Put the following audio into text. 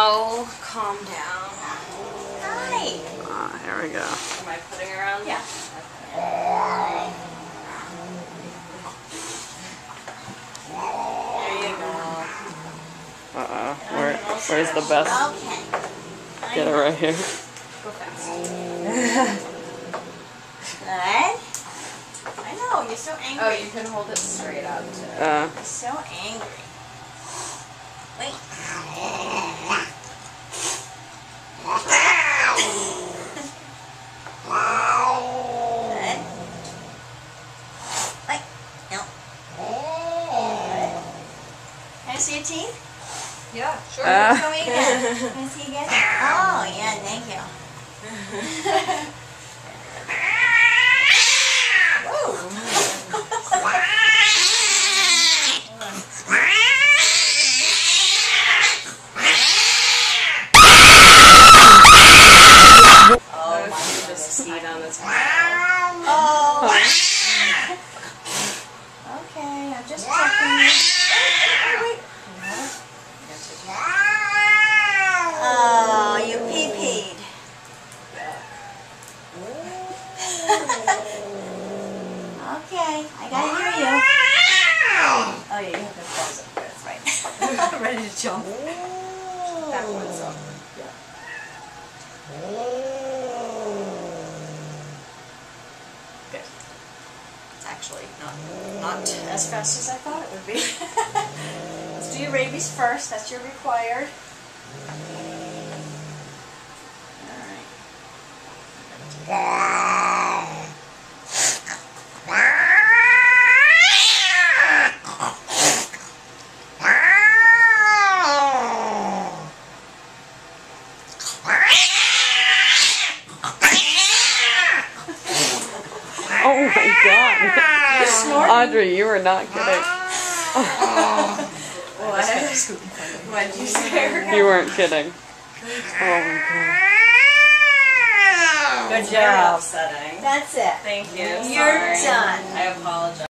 go. Calm down. Hi. Here we go. Am I putting her on? Yeah. Okay. There you go. Where's the best? Okay. Get it right here. Go fast. Good. I know, you're so angry. Oh, you can hold it straight up too. You're so angry. Wait. Good. Wait. No. Good. Can I see your teeth? Yeah, sure. Show me again. Can I see again? Oh, yeah, thank you. Whoa. Oh, my goodness, seed on this one. Oh. Okay, I'm just checking. Wait. Oh, you pee-peed. Okay, I gotta hear you. Oh yeah, you have to close it. That's right. I'm ready to jump. That one's up. Yeah. Good. It's actually not as fast as I thought it would be. Let's do your rabies first. That's your required. Oh my God. Audrey, you were not kidding. What? What did you say? You weren't kidding. Oh my God. Good job. Upsetting. That's it. Thank you. You're done. I apologize.